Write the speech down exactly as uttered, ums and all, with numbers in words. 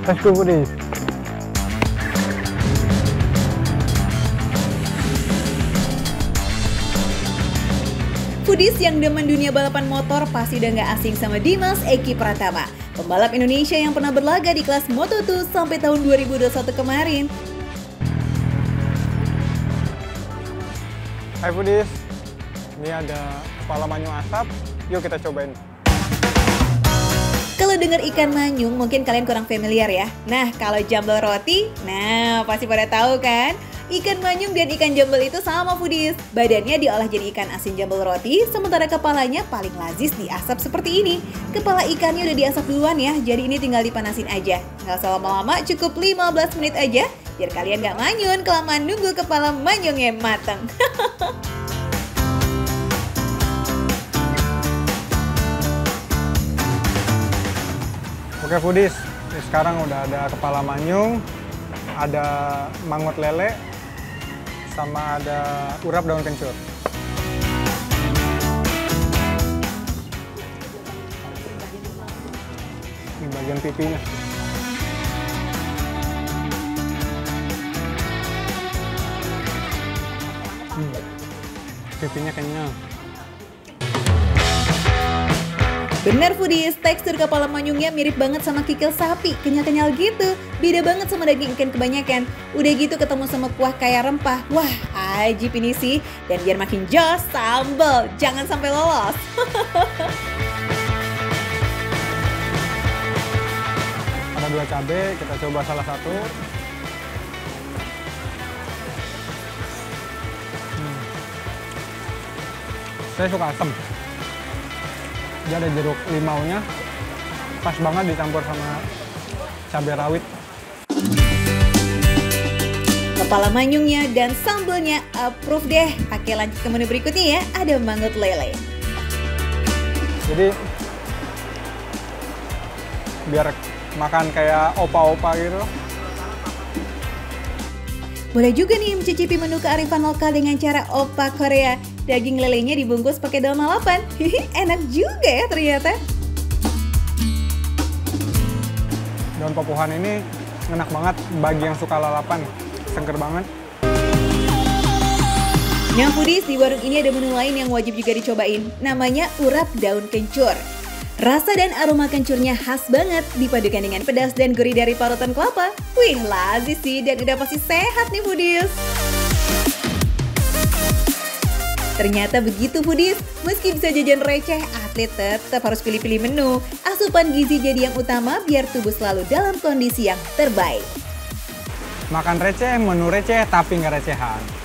Let's go Foodies. Foodies yang demen dunia balapan motor pasti udah nggak asing sama Dimas Eki Pratama, pembalap Indonesia yang pernah berlaga di kelas Moto dua sampai tahun dua ribu dua puluh satu kemarin. Hai Foodies, ini ada kepala manyung asap, yuk kita cobain. Kalau dengar ikan manyung mungkin kalian kurang familiar ya. Nah kalau jambal roti, nah pasti pada tahu kan? Ikan manyung dan ikan jambal itu sama Foodies. Badannya diolah jadi ikan asin jambal roti, sementara kepalanya paling lazis diasap seperti ini. Kepala ikannya udah diasap duluan ya, jadi ini tinggal dipanasin aja. Nggak usah lama-lama, cukup lima belas menit aja, biar kalian nggak manyun kelamaan nunggu kepala manyungnya matang. Oke Foodies, sekarang udah ada kepala manyung, ada mangut lele, sama ada urap daun kencur. Ini bagian pipinya. Hmm, pipinya kenyal. Bener Foodies, tekstur kepala manyungnya mirip banget sama kikil sapi, kenyal-kenyal gitu. Beda banget sama daging ikan kebanyakan. Udah gitu ketemu sama kuah kaya rempah. Wah, ajib ini sih. Dan biar makin jos, sambal. Jangan sampai lolos. Ada dua cabai, kita coba salah satu. Hmm. Saya suka asam. Dia ada jeruk limaunya, pas banget dicampur sama cabai rawit. Kepala manyungnya dan sambalnya approve deh. Oke, lanjut ke menu berikutnya ya, ada mangut lele. Jadi biar makan kayak opa-opa gitu. Boleh juga nih mencicipi menu kearifan lokal dengan cara opa Korea. Daging lelenya dibungkus pakai daun lalapan. Hihi, enak juga ya ternyata. Daun papuhan ini enak banget bagi yang suka lalapan. Seger banget. Nah Foodies, di warung ini ada menu lain yang wajib juga dicobain. Namanya urap daun kencur. Rasa dan aroma kencurnya khas banget, dipadukan dengan pedas dan gurih dari parutan kelapa. Wih, lazis sih dan udah pasti sehat nih Foodies. Ternyata begitu Foodies, meski bisa jajan receh, atlet tetap harus pilih-pilih menu. Asupan gizi jadi yang utama biar tubuh selalu dalam kondisi yang terbaik. Makan receh, menu receh, tapi nggak recehan.